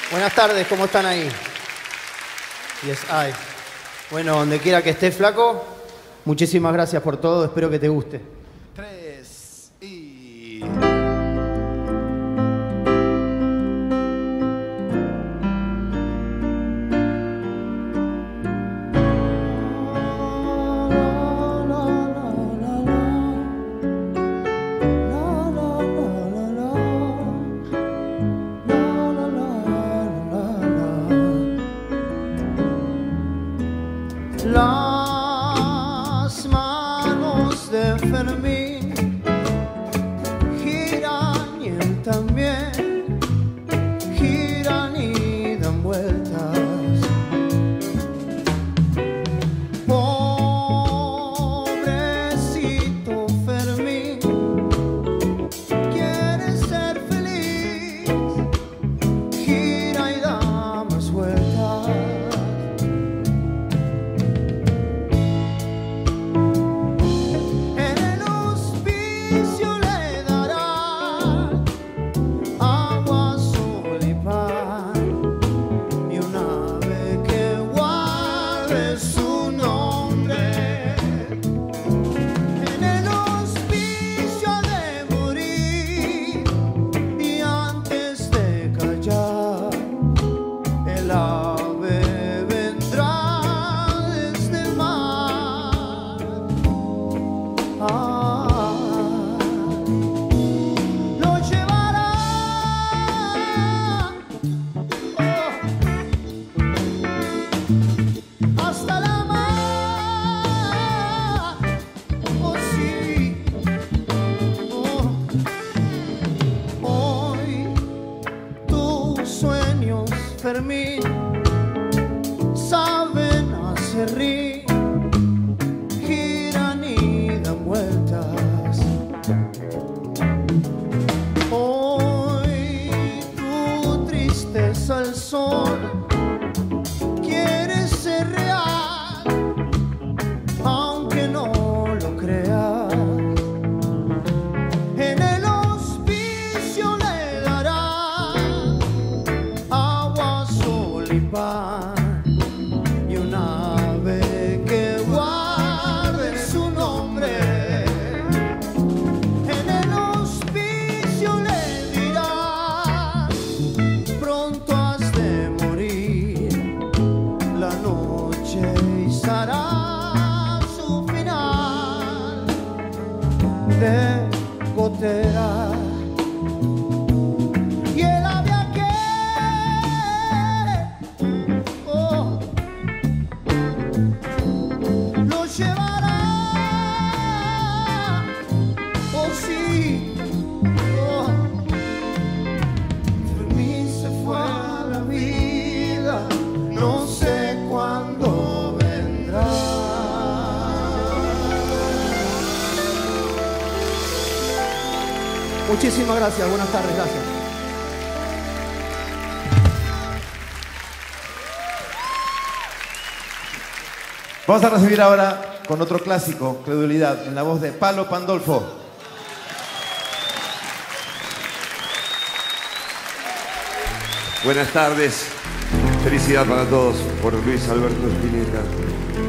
Buenas tardes, ¿cómo están ahí? Yes, ay. Bueno, donde quiera que estés, flaco, muchísimas gracias por todo, espero que te guste. 3 y... Las manos de Fermín giran y él también giran y dan vueltas. Pobrecito Fermín quiere ser feliz, gira y da más vueltas. Fermín saben hacer rir, giran y dan vueltas. Hoy tu tristeza al sol quiere ser real, aunque no lo creas. En el hospicio le darán agua, sol y pan, y un ave que guarde su nombre. En el hospicio le dirán: pronto has de morir, la noche será su final de gotera. Y el ave lo llevará, oh sí, oh. Fermín se fue a la vida, no sé cuándo vendrá. Muchísimas gracias, buenas tardes, gracias. Vamos a recibir ahora con otro clásico, Credulidad, en la voz de Palo Pandolfo. Buenas tardes, felicidad para todos por Luis Alberto Spinetta.